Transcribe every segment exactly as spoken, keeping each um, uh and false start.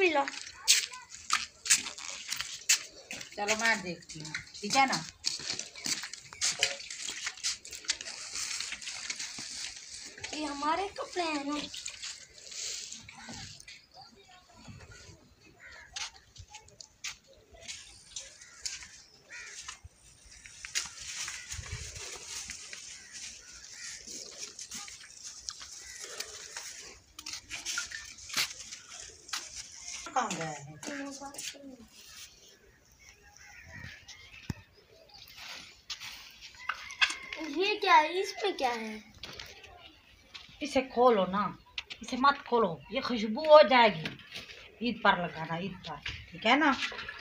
भी लो। चलो मैं देखती हूँ, ठीक है ना। ये हमारे कपड़े हैं ना। कहाँ गया है? ये क्या है? इसमें क्या है? इसे खोलो ना, इसे मत खोलो, ये खुशबू हो जाएगी। ईद पर लगाना, ईद पर, ठीक है ना।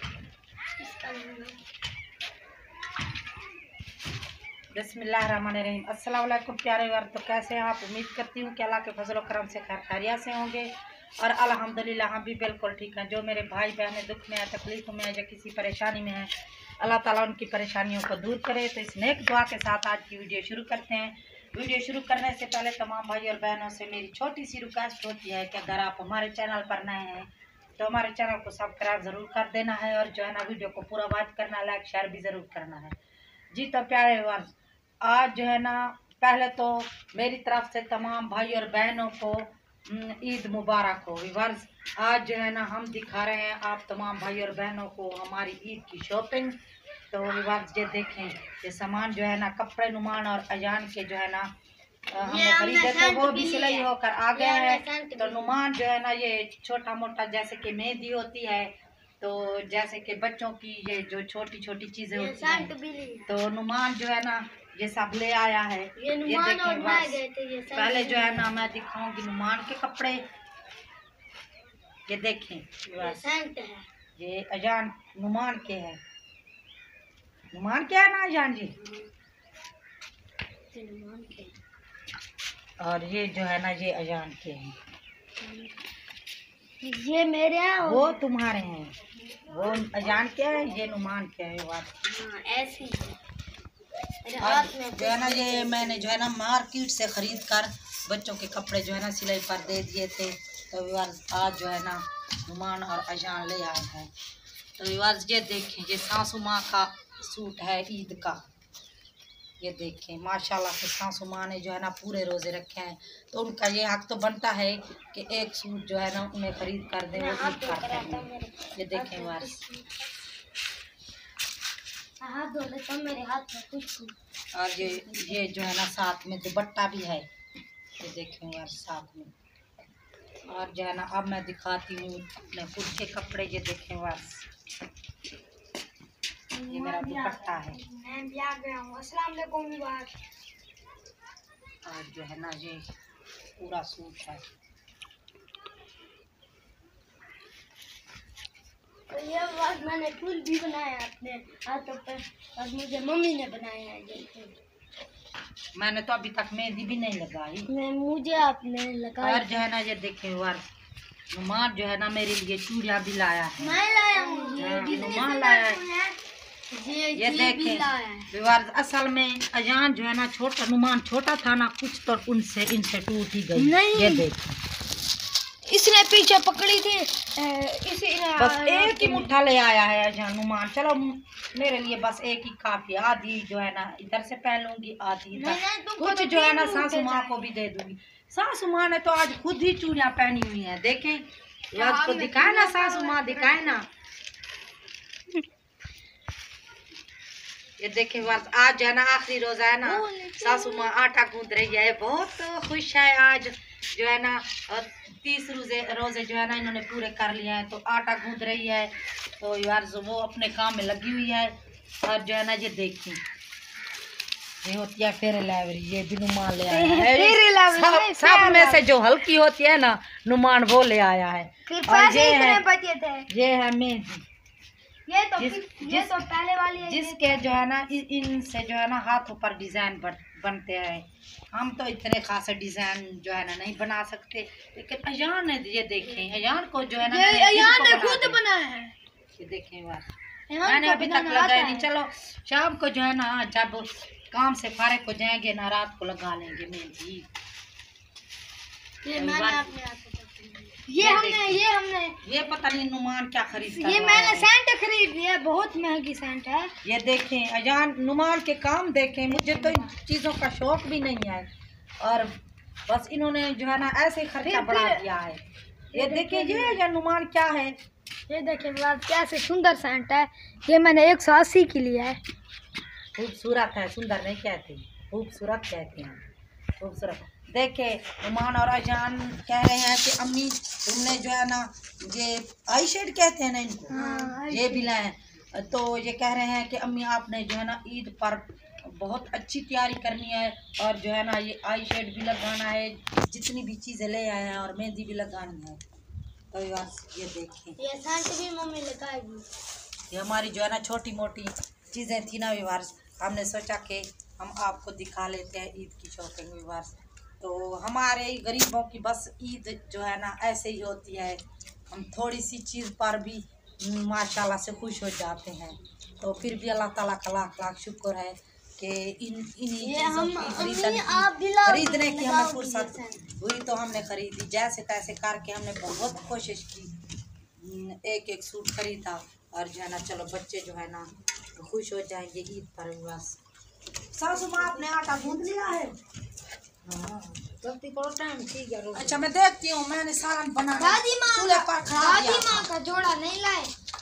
बिस्मिल्लाहिर्रहमानिर्रहीम। अस्सलाम वालेकुम प्यारे वर्ग, तो कैसे हैं आप? उम्मीद करती हूँ कि अल्लाह के फजल और करम से खैर खैरियत से होंगे और अल्हम्दुलिल्लाह हम भी बिल्कुल ठीक हैं। जो मेरे भाई बहनें दुख में है, तकलीफ में है या किसी परेशानी में है, अल्लाह ताला उनकी परेशानियों को दूर करे। तो इस नेक दुआ के साथ आज की वीडियो शुरू करते हैं। वीडियो शुरू करने से पहले तमाम भाई और बहनों से मेरी छोटी सी रिक्वेस्ट होती है कि अगर आप हमारे चैनल पर नए हैं तो हमारे चैनल को सब्सक्राइब ज़रूर कर देना है और जो है ना वीडियो को पूरा वॉच करना, लाइक शेयर भी ज़रूर करना है। जी तो प्यारे वर्ग, आज जो है ना पहले तो मेरी तरफ से तमाम भाई और बहनों को ईद मुबारक हो। विवर्स, आज जो है ना हम दिखा रहे हैं आप तमाम भाई और बहनों को हमारी ईद की शॉपिंग। तो विवर्स ये देखें, ये सामान जो है ना कपड़े नुमान और अजान के जो है ना हमने खरीदे थे, वो भी सिलाई होकर आ गए हैं। तो नुमान जो है ना ये छोटा मोटा जैसे कि मेहंदी होती है, तो जैसे कि बच्चों की ये जो छोटी छोटी चीजें होती हैं, तो नुमान जो है ना ये सब ले आया है। ये, ये देखें बस, पहले जो है ना मैं दिखाऊंगी नुमान के कपड़े। ये देखें बस, ये अजान नुमान के है। नुमान क्या है ना अजान जी? और ये जो है ना ये अजान के हैं। ये मेरे हैं, वो तुम्हारे हैं। वो अजान के है, ये नुमान के है। हाँ, ऐसे ही जो है ना ये मैंने जो है ना मार्केट से खरीद कर बच्चों के कपड़े जो है ना सिलाई पर दे दिए थे। तो आज जो है ना नुमान और अजान ले आए हैं। तो ये देखें, ये सासू माँ का सूट है ईद का। ये देखें माशाल्लाह से सासू माँ ने जो है ना पूरे रोज़े रखे हैं, तो उनका ये हक तो बनता है कि एक सूट जो है ना उन्हें खरीद कर दें, वो ईद पर दें। ये देखें बस, हाथ धो लेता हूं, मेरे हाथ में कुछ। और ये ये जो है ना साथ में दुपट्टा भी है। ये देखें यार साथ में। और जो है ना अब मैं दिखाती हूँ अपने खुद के कपड़े। ये देखें बस, ये मेरा दुपट्टा है। मैं भी आ गया हूँ। अस्सलाम वालेकुम। और जो है ना ये पूरा सूट है। तो ये बात मैंने फूल भी बनाया अपने हाथों पर, और मुझे मम्मी ने बनाया है ये फूल। मैंने तो अभी तक मेहंदी भी नहीं लगाई। मैं मुझे आपने लगाई। और जो है ना ये देखे वार नुमान जो है ना मेरे लिए चूड़ियाँ भी लाया है। मैं लाया हूँ, ये भी नुमान लाया है। ये, ये देखें असल में अजान जो है ना छोटा, नुमान छोटा था ना कुछ, तो उनसे इनसे टूट ही गई। नहीं, ये देखें इसने पीछे पकड़ी थी, इसी बस एक ही मुट्ठा ले आया है अजान। नुमान चलो मेरे लिए बस एक ही काफी, आधी जो है ना इधर से पहन लूंगी, आधी इधर। कुछ जो है ना सासू माँ को भी दे दूंगी। सासू माँ ने तो आज खुद ही चूड़ियाँ पहनी हुई हैं। देखें आज को दिखाए ना सासू माँ, दिखाए ना। ये देखें बस आज जो है ना आखिरी रोजा है ना, सासू माँ आटा गूंद रही है, बहुत खुश है। आज जो है ना तीस रोजे रोजे जो है ना इन्होंने पूरे कर लिए हैं, तो आटा गूंद रही है। तो यार वो अपने काम में लगी हुई है। और जो है ना ये देखिए ये होती है फेरे लाइब्रेरी, ये भी नुमान ले आया है। सब, सब में से जो हल्की होती है ना नुमान वो ले आया है। और ये है ये है मेहंदी। ये तो जिस, ये जिस, तो पहले वाली है, जिसके जो है ना इनसे जो है ना हाथों पर डिजाइन बनते हैं। हम तो इतने खास डिजाइन जो है ना नहीं बना सकते, लेकिन अजान ने ये देखें, अजान को जो है ना ये अजान ने खुद बनाया है। ये देखें बात, मैंने अभी तक लगाया नहीं। चलो शाम को जो है ना जब काम से फारिग हो जाएंगे ना, रात को लगा लेंगे मेहंदी। ये हमने ये हमने ये पता नहीं नुमान क्या खरीद ये मैंने सेंट खरीद लिया, बहुत महंगी सेंट है। ये देखें अजान नुमान के काम देखें, मुझे तो इन चीज़ों का शौक भी नहीं है और बस इन्होंने जो है ना ऐसे खर्चा बढ़ा दिया है। ये देखिए ये ये नुमान क्या है, ये देखिए कैसे सुंदर सेंट है। ये मैंने एक सौ अस्सी की लिया है। खूबसूरत है, सुंदर नहीं कहते, खूबसूरत कहते हैं, खूबसूरत। देखे नुमान और अजान कह रहे हैं कि अम्मी तुमने जो है ना ये आई शेड कहते हैं ना इनको, हाँ, ये भी लाए। तो ये कह रहे हैं कि अम्मी आपने जो है ना ईद पर बहुत अच्छी तैयारी करनी है और जो है ना ये आई शेड भी लगाना है, जितनी भी चीज़ें ले आए हैं और मेहंदी भी लगानी है। तो ये देखें ये सेंट भी मम्मी लगाएगी। ये हमारी जो है ना छोटी मोटी चीज़ें थी ना विवार्स, हमने सोचा कि हम आपको दिखा लेते हैं ईद की शॉपिंग विवार्स। तो हमारे गरीबों की बस ईद जो है ना ऐसे ही होती है, हम थोड़ी सी चीज़ पर भी माशाल्लाह से खुश हो जाते हैं। तो फिर भी अल्लाह ताला का लाख लाख शुक्र है कि इन इन्हीं चीज़ों की खरीदने खरीदने की हमें फुर्सत हुई तो हमने खरीदी। जैसे तैसे करके हमने बहुत कोशिश की, एक एक सूट खरीदा और जो है ना चलो बच्चे जो है ना खुश हो जाएंगे ईद पर। बस सासू माँ आपने आटा गूंद लिया है? हाँ टाइम ठीक है। अच्छा मैं देखती हूँ, मैंने सालन बना दादी माँ चूल्हे पर खड़ा दादी दिया माँ का जोड़ा नहीं लाए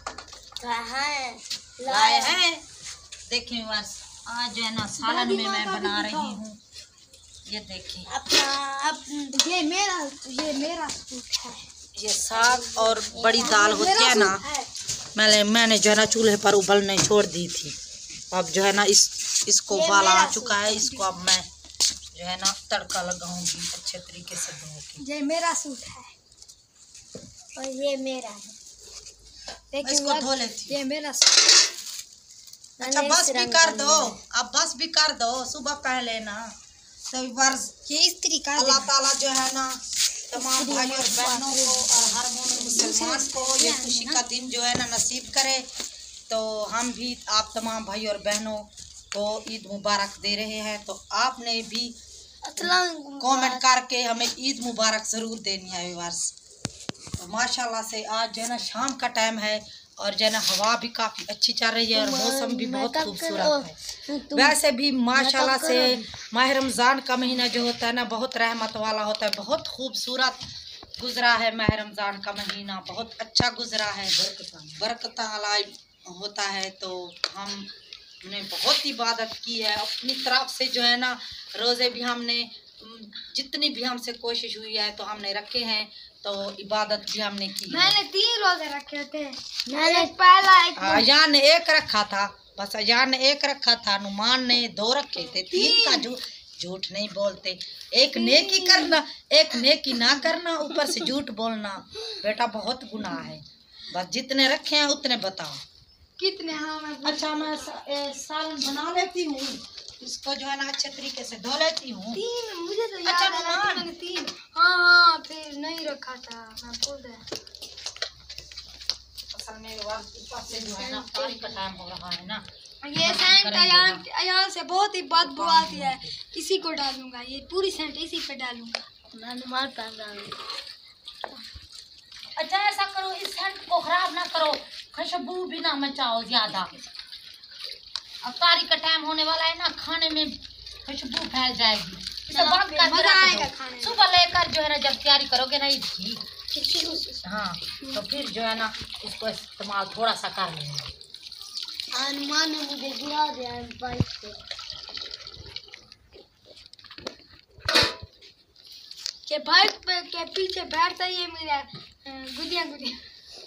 है लाए हैं। देखिए बस आज जो है ना सालन में मैं बना रही हूँ, ये देखिए अपना अप, ये मेरा ये मेरा सूट है। ये साग और बड़ी दाल होती है ना, मैंने मैंने जो है ना चूल्हे पर उबलने छोड़ दी थी। अब जो है ना इस इसको उबाल आ चुका है, इसको अब मैं जो है ना तड़का लगाऊंगी अच्छे तरीके से धो के। ये मेरा सूट है और ये मेरा है। देखिए इसको धो लेती। ये मेरा सूट। अच्छा बस भी कर दो, अब बस भी कर दो, सुबह पहन लेना। तो वर्ष ये इस्त्री का अल्लाह ताला जो है ना तमाम भाई और बहनों को और हर मोमिन मुसलमान को ये खुशी का दिन जो है ना नसीब करे। तो हम भी आप तमाम भाई और बहनों को ईद मुबारक दे रहे हैं। तो आपने भी कमेंट करके हमें ईद मुबारक ज़रूर देनी है व्यूअर्स। तो माशाल्लाह से आज जो है ना शाम का टाइम है और जो है ना हवा भी काफ़ी अच्छी चल रही है और मौसम भी बहुत खूबसूरत है। वैसे भी माशाल्लाह से माह रमज़ान का महीना जो होता है ना बहुत रहमत वाला होता है, बहुत खूबसूरत गुजरा है। माह रमज़ान का महीना बहुत अच्छा गुजरा है, बरकत वाला होता है। तो हम हमने बहुत इबादत की है अपनी तरफ से जो है ना, रोज़े भी हमने जितनी भी हमसे कोशिश हुई है तो हमने रखे हैं, तो इबादत भी हमने की। मैंने तीन रोजे रखे थे। मैंने पहला एक अजान ने एक रखा था, बस अजान ने एक रखा था, नुमान ने दो रखे थे। तीन का झूठ झूठ नहीं बोलते, एक नेकी करना एक नेकी ना करना, ऊपर से झूठ बोलना बेटा बहुत गुनाह है। बस जितने रखे हैं उतने बताओ कितने। हाँ मैं अच्छा मैं सालन बना लेती हूँ, इसको जो है ना अच्छे तरीके से धो लेती हूँ। तीन मुझे तो अच्छा याद है मैंने तीन। हाँ हाँ फिर नहीं रखा था, मैं भूल गया। असल में ऊपर से जो है ना पानी का टाइम हो रहा है ना, ये सेंट अयान अयान से बहुत ही बदबू आती है, इसी को डालूंगा, ये पूरी सेंट इसी पे डालूंगा। मैं नुमान पहन रहा हूँ। अच्छा ऐसा करो इस सेंट को खराब ना करो, खुशबू भी ना मचाओ ज्यादा। अब तारीख का टाइम होने वाला है ना, खाने में खुशबू फैल जाएगी। इसे बंद कर मजा आएगा खाने में। सुबह लेकर जो है ना जब तैयारी करोगे ना इसकी, हाँ तो फिर जो है ना इसको इस्तेमाल थोड़ा सा कर लेंगे। अनुमान ने मुझे गिरा दिया बाइक से। के बाइक पे के पीछे बैठता ही है मेरा गुदिया गुदिया।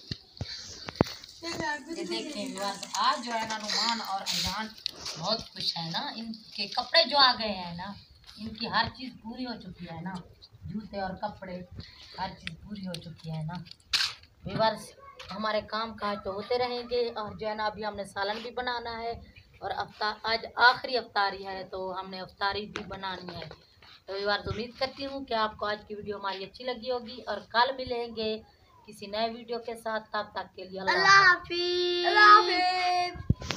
ये देखिए आज जो है ना नुमान और अजान बहुत खुश है ना, इनके कपड़े जो आ गए हैं ना, इनकी हर चीज़ पूरी हो चुकी है ना, जूते और कपड़े हर चीज़ पूरी हो चुकी है ना। व्यूअर्स हमारे काम काज तो होते रहेंगे और जो है ना अभी हमने सालन भी बनाना है और अफ्तार आज आखिरी अफ्तारी है तो हमने अफ्तारी भी बनानी है। तो व्यूअर्स उम्मीद करती हूँ कि आपको आज की वीडियो हमारी अच्छी लगी होगी और कल मिलेंगे किसी नए वीडियो के साथ। तब तक के लिए अल्लाह हाफिज़।